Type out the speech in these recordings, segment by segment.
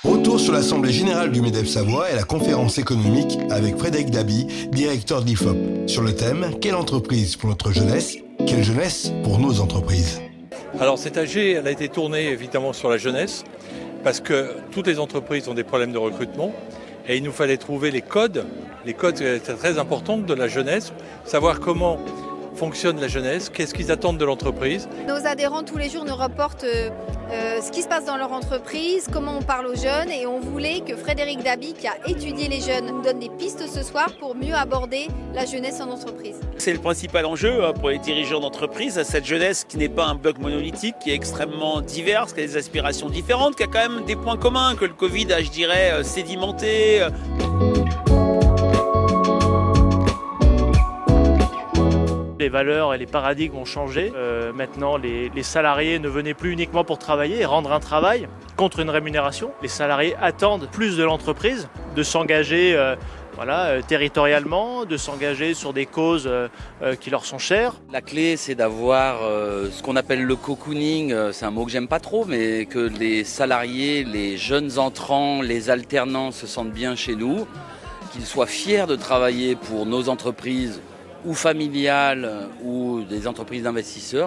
Retour sur l'Assemblée Générale du MEDEF Savoie et la conférence économique avec Frédéric Dabi, directeur de l'IFOP, sur le thème « Quelle entreprise pour notre jeunesse ? Quelle jeunesse pour nos entreprises ?» Alors cette AG, elle a été tournée évidemment sur la jeunesse, parce que toutes les entreprises ont des problèmes de recrutement, et il nous fallait trouver les codes c'est très important de la jeunesse, savoir comment fonctionne la jeunesse, qu'est-ce qu'ils attendent de l'entreprise. Nos adhérents tous les jours nous rapportent ce qui se passe dans leur entreprise, comment on parle aux jeunes, et on voulait que Frédéric Dabi, qui a étudié les jeunes, nous donne des pistes ce soir pour mieux aborder la jeunesse en entreprise. C'est le principal enjeu pour les dirigeants d'entreprise, cette jeunesse qui n'est pas un bloc monolithique, qui est extrêmement diverse, qui a des aspirations différentes, qui a quand même des points communs que le Covid a, je dirais, sédimenté. Les valeurs et les paradigmes ont changé. Maintenant, les salariés ne venaient plus uniquement pour travailler et rendre un travail contre une rémunération. Les salariés attendent plus de l'entreprise, de s'engager territorialement, de s'engager sur des causes qui leur sont chères. La clé, c'est d'avoir ce qu'on appelle le cocooning, c'est un mot que j'aime pas trop, mais que les salariés, les jeunes entrants, les alternants se sentent bien chez nous, qu'ils soient fiers de travailler pour nos entreprises ou familiales ou des entreprises d'investisseurs.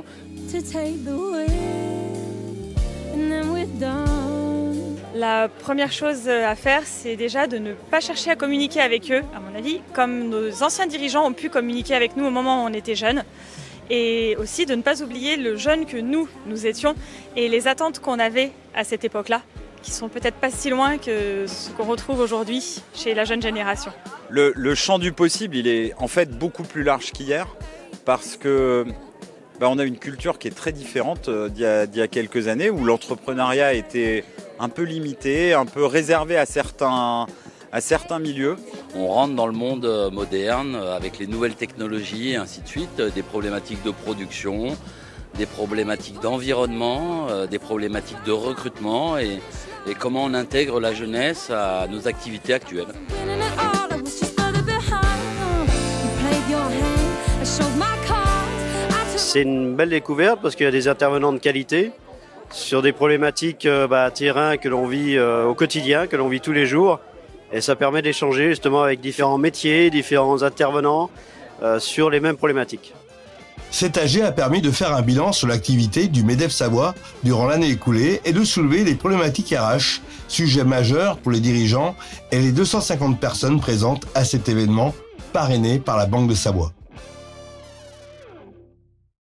La première chose à faire, c'est déjà de ne pas chercher à communiquer avec eux, à mon avis, comme nos anciens dirigeants ont pu communiquer avec nous au moment où on était jeunes. Et aussi de ne pas oublier le jeune que nous étions et les attentes qu'on avait à cette époque-là, qui sont peut-être pas si loin que ce qu'on retrouve aujourd'hui chez la jeune génération. Le champ du possible, il est en fait beaucoup plus large qu'hier parce que on a une culture qui est très différente d'il y a quelques années où l'entrepreneuriat était un peu limité, un peu réservé à certains milieux. On rentre dans le monde moderne avec les nouvelles technologies et ainsi de suite, des problématiques de production, des problématiques d'environnement, des problématiques de recrutement et comment on intègre la jeunesse à nos activités actuelles. C'est une belle découverte parce qu'il y a des intervenants de qualité sur des problématiques terrain que l'on vit au quotidien, que l'on vit tous les jours. Et ça permet d'échanger justement avec différents métiers, différents intervenants sur les mêmes problématiques. Cet AG a permis de faire un bilan sur l'activité du MEDEF Savoie durant l'année écoulée et de soulever les problématiques RH, sujet majeur pour les dirigeants et les 250 personnes présentes à cet événement parrainé par la Banque de Savoie.